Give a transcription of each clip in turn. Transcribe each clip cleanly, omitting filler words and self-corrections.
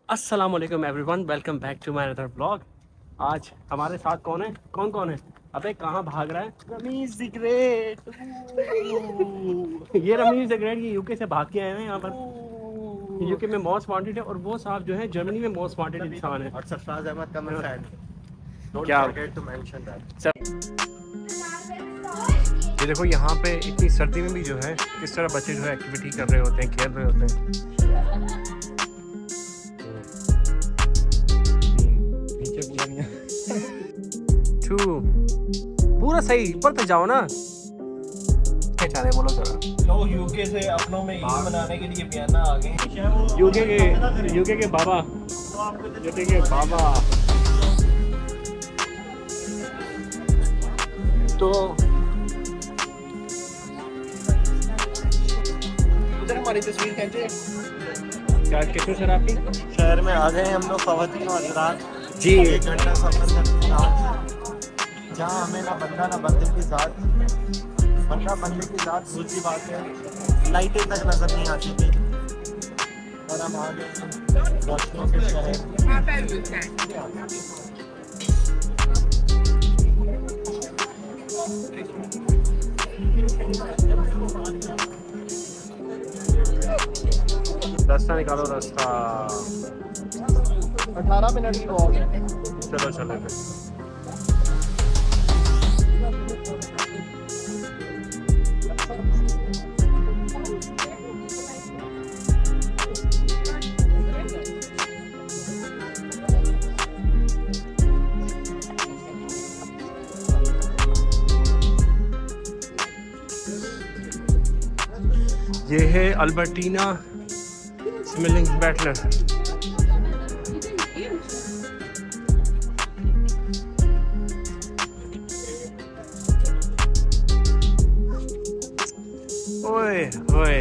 अस्सलाम वालेकुम everyone, welcome back to my other blog. आज हमारे साथ कौन है? कौन है? अबे कहाँ भाग रहा है? Ramiz the great. ये रमीज द ग्रेट, ये यूके से भाग के आए हैं यहाँ पर। यूके में मोस्ट वांटेड है और वो साहब जो है जर्मनी में मोस्ट वांटेड इंसान है। और सरफराज अहमद का मैं फैन। डोंट क्या? Forget to mention that. ये देखो यहाँ पे इतनी सर्दी में भी जो है किस तरह बच्चे जो है एक्टिविटी कर रहे होते हैं, खेल रहे होते हैं। पूरा सही ऊपर तक जाओ ना। चले बोलो जरा। तो यूके से अपनों में ईद मनाने के लिए वियना आ गए। यूके के बाबा, यूके के बाबा। तो उधर हमारी तस्वीर खींचे। क्या कितने सर आपकी? शहर में आ गए हम लोग ख़वातीन और हज़रात जी। 1 घंटा सफर करके जहाँ हमें ना बंदा ना बंदे की साथ, बंदा बंदे की साथ दूसरी बात है लाइटें तक नजर नहीं आती थी और हम आ गए रोशनियों के शहर। रास्ता निकालो, रास्ता। 18 मिनट की वॉक है। चलो चले फिर। ये है अल्बर्टीना स्मिलिंग बैटलर। ओए ओए,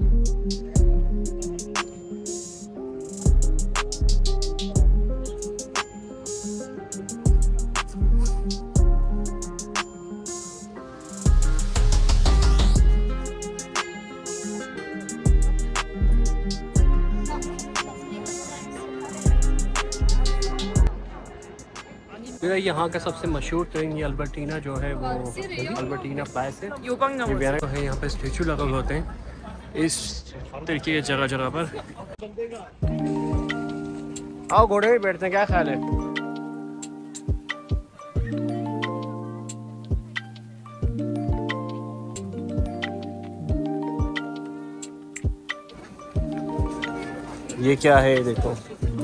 यहाँ का सबसे मशहूर ट्रेन ये अल्बर्टीना जो है वो अल्बर्टीना फ्लाई है। ये वियना को है, यहाँ पे स्टेचू लगे हुए होते हैं इस तरीके की जगह जगह पर। आओ घोड़े पे बैठते हैं, क्या ख्याल है? ये क्या है देखो।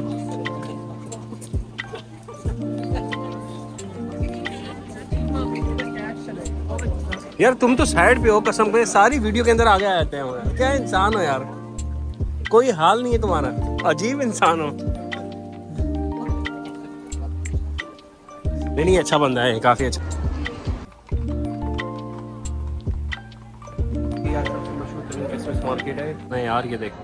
यार तुम तो साइड पे हो, कसम से सारी वीडियो के अंदर आगे आ जाते हैं। क्या इंसान हो यार, कोई हाल नहीं है तुम्हारा, अजीब इंसान हो। नहीं अच्छा बंदा है, काफी अच्छा। यार सबसे मशहूर क्रिसमस मार्केट है। नहीं यार ये देखो,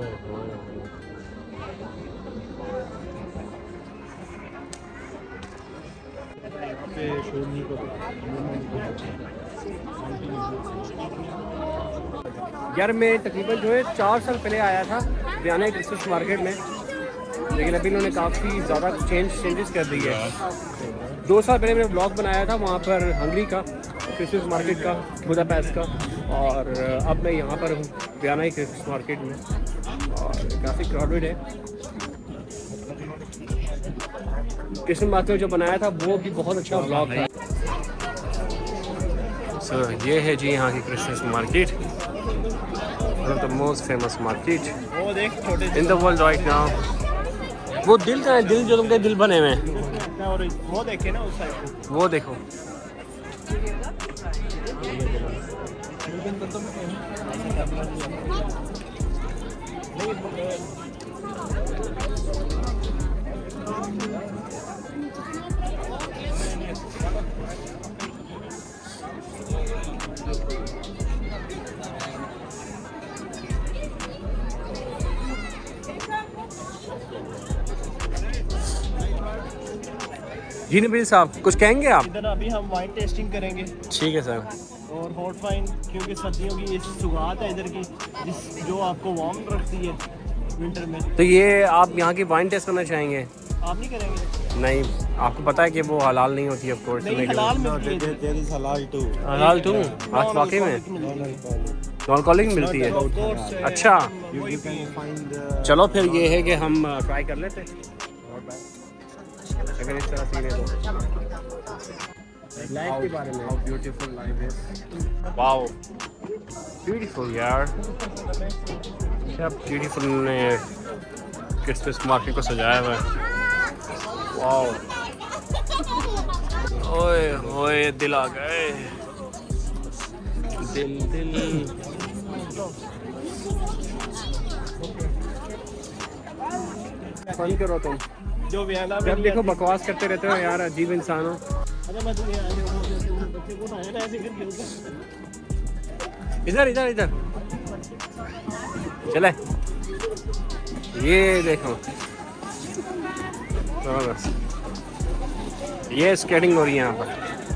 यार मैं तकरीबन जो है 4 साल पहले आया था वियना क्रिसमस मार्केट में, लेकिन अभी इन्होंने काफ़ी ज़्यादा चेंजेस कर दी है। 2 साल पहले मैंने ब्लॉग बनाया था वहाँ पर हंगरी का क्रिसमस मार्केट का, बुडापेस्ट का, और अब मैं यहाँ पर हूँ वियना क्रिसमस मार्केट में और काफ़ी क्राउडेड है। क्रिसमस मार्केट जो बनाया था वो भी बहुत अच्छा ब्लॉग था। So, ये है जी यहाँ की Christmas market, one of the most famous market वो देख छोटे in the world right now. वो दिल का है, दिल जो तुमके दिल बने हुए हैं, और वो देखे ना उस साइड, वो देखो। जी नबील साहब कुछ कहेंगे आप? इधर अभी हम वाइन टेस्टिंग करेंगे। ठीक है सर। और हॉट वाइन, क्योंकि सर्दियों की ये सुगात है इधर की, जो आपको वार्म रखती है। विंटर में। तो ये आप यहाँ की वाइन टेस्ट करना चाहेंगे? आप नहीं करेंगे? नहीं, आपको पता है कि वो हलाल नहीं होती ऑफ कोर्स। नहीं, हलाल मिलती है। हलाल टू आज वाकई में नॉन अल्कोहलिक मिलती है। अच्छा, चलो फिर ये है कि हम ट्राई कर लेते हैं अगर इस तरह सीने तो। लाइफ के बारे में, हाउ ब्यूटीफुल लाइफ है। वाओ ब्यूटीफुल यार, क्या ब्यूटीफुल ने क्रिसमस मार्केट को सजाया हुआ है। वाओ, ओए ओए दिल आ गए, दिल दिल। फन करो तुम, जो वियना में जब देखो बकवास करते रहते हो यार, अजीब इंसान हो। इधर इधर इधर चले, ये देखो ये स्केटिंग हो रही है यहाँ पर।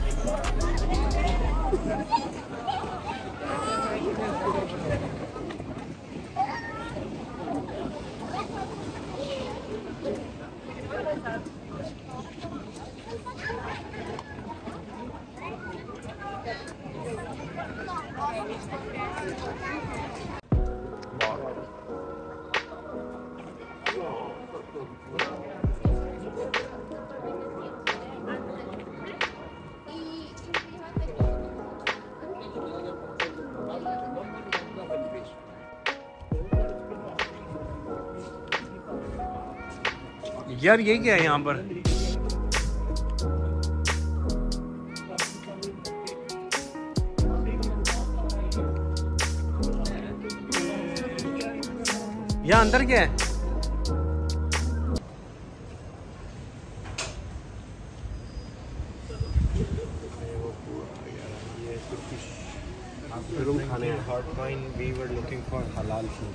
यार ये क्या है यहाँ पर? यहाँ अंदर क्या है? रूम खाने हैं। hot wine, we were looking for halal food.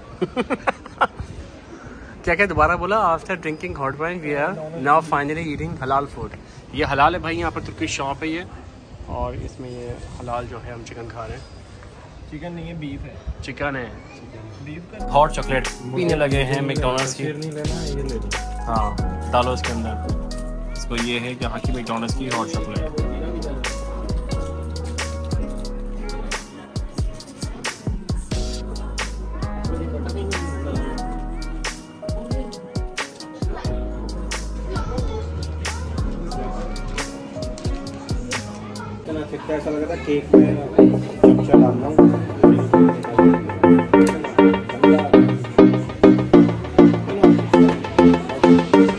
क्या क्या दोबारा बोला? After drinking hot wine we are now finally eating halal food. ये हलाल है भाई, यहाँ पर तुर्की शॉप है ये, और इसमें ये हलाल जो है हम चिकन खा रहे हैं। चिकन नहीं है, बीफ है। चिकन है। बीफ का हॉट चॉकलेट पीने लगे हैं मैकडॉनल्ड्स की। नहीं लेना, ये ले लो। हाँ डालो इसके अंदर। इसको ये है यहाँ की मैकडॉनल्ड्स की हॉट चॉकलेट। ऐसा लग रहा था केक में चमचा डालना हूँ।